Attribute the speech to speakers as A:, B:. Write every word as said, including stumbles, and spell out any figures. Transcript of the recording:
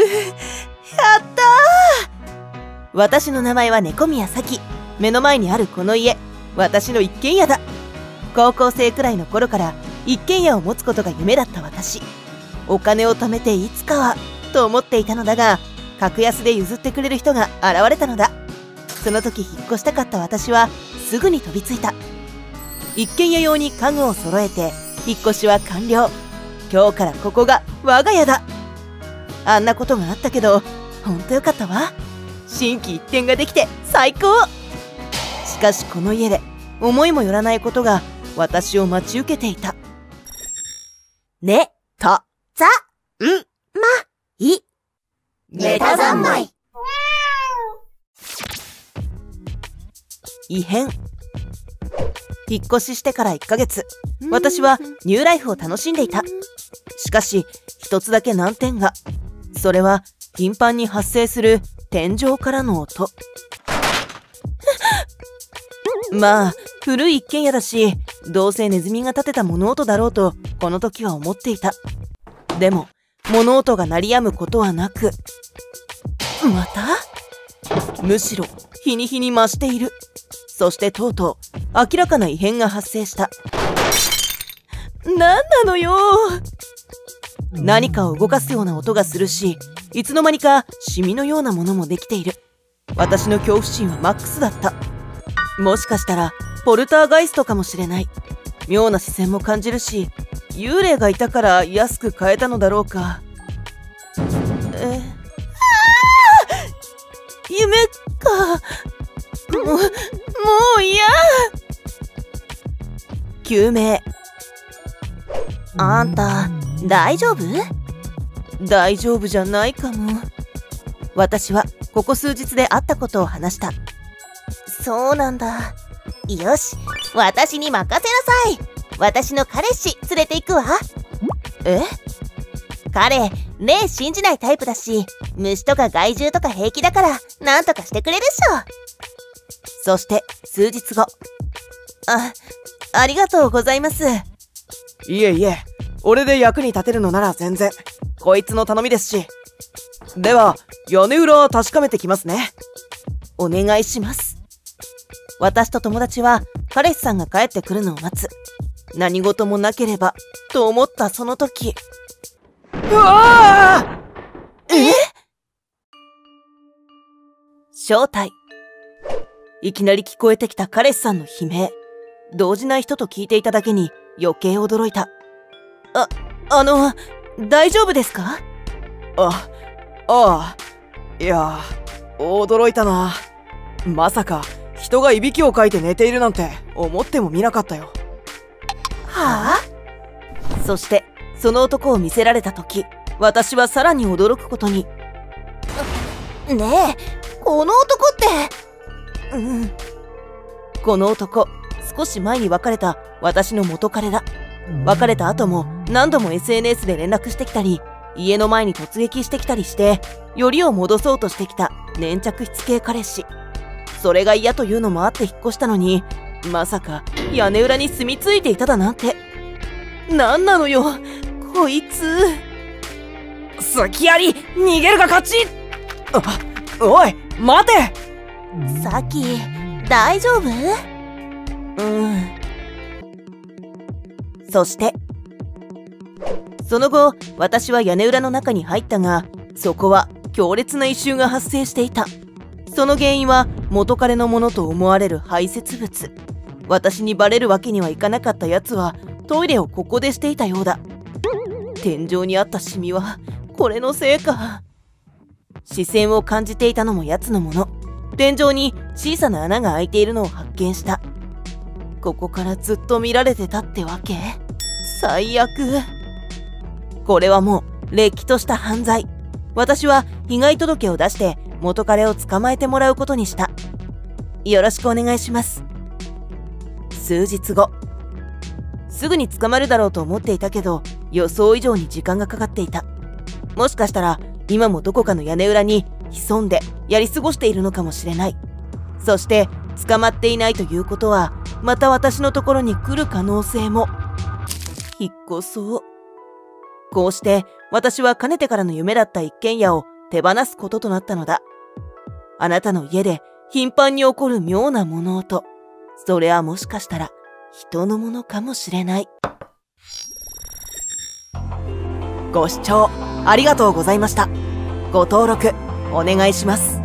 A: ったー。私の名前は猫宮咲。目の前にあるこの家、私の一軒家だ。高校生くらいの頃から一軒家を持つことが夢だった私。お金を貯めていつかはと思っていたのだが、格安で譲ってくれる人が現れたのだ。その時引っ越したかった私はすぐに飛びついた。一軒家用に家具を揃えて引っ越しは完了。今日からここが我が家だ。あんなことがあったけどほんとよかったわ。心機一転ができて最高。しかしこの家で思いもよらないことが私を待ち受けていた。ね、と、ざ、ん、ま、い。ネタ三昧。異変。引っ越ししてからいっかげつ、私はニューライフを楽しんでいた。しかし、一つだけ難点が。それは、頻繁に発生する天井からの音。まあ、古い一軒家だし、どうせネズミが立てた物音だろうと、この時は思っていた。でも、物音が鳴り止むことはなく、また？むしろ、日に日に増している。そしてとうとう、明らかな異変が発生した。なんなのよ。何かを動かすような音がするし、いつの間にかシミのようなものもできている。私の恐怖心はマックスだった。もしかしたら、ポルターガイストかもしれない。妙な視線も感じるし、幽霊がいたから安く買えたのだろうか。え、夢か。もう、もう嫌。救命。あんた、大丈夫？大丈夫じゃないかも。私は、ここ数日であったことを話した。そうなんだ。よし、私に任せなさい。私の彼氏連れて行くわ。え？彼、霊信じないタイプだし、虫とか害獣とか平気だから、なんとかしてくれるっしょ。そして、数日後。あ、ありがとうございます。
B: いえいえ、俺で役に立てるのなら全然、こいつの頼みですし。では、屋根裏は確かめてきますね。
A: お願いします。私と友達は、彼氏さんが帰ってくるのを待つ。何事もなければ、と思ったその時。
B: うわ
A: ー！え？正体。いきなり聞こえてきた彼氏さんの悲鳴。動じない人と聞いていただけに余計驚いた。あ、あの、大丈夫ですか？
B: あ、ああ。いや、驚いたな。まさか、人がいびきをかいて寝ているなんて思ってもみなかったよ。
A: はあ？そして、その男を見せられた時、私はさらに驚くことに。ねえ、この男って。うん。この男、少し前に別れた私の元彼だ。別れた後も何度も エスエヌエス で連絡してきたり、家の前に突撃してきたりして、よりを戻そうとしてきた粘着質系彼氏。それが嫌というのもあって引っ越したのに、まさか屋根裏に住み着いていただなんて。なんなのよ、こいつ。
B: 隙あり、逃げるが勝ち。あ、おい、待て。
A: サキ、大丈夫？うん。そして、その後、私は屋根裏の中に入ったが、そこは強烈な異臭が発生していた。その原因は元彼のものと思われる排泄物。私にバレるわけにはいかなかったやつはトイレをここでしていたようだ。天井にあったシミはこれのせいか。視線を感じていたのもやつのもの。天井に小さな穴が開いているのを発見した。ここからずっと見られてたってわけ？最悪。これはもうれっきとした犯罪。私は被害届を出して元彼を捕まえてもらうことにした。よろしくお願いします。数日後。すぐに捕まるだろうと思っていたけど、予想以上に時間がかかっていた。もしかしたら今もどこかの屋根裏に潜んでやり過ごしているのかもしれない。そして捕まっていないということは、また私のところに来る可能性も。引っ越そう。こうして私はかねてからの夢だった一軒家を手放すこととなったのだ。あなたの家で頻繁に起こる妙な物音、それはもしかしたら人のものかもしれない。ご視聴ありがとうございました。ご登録お願いします。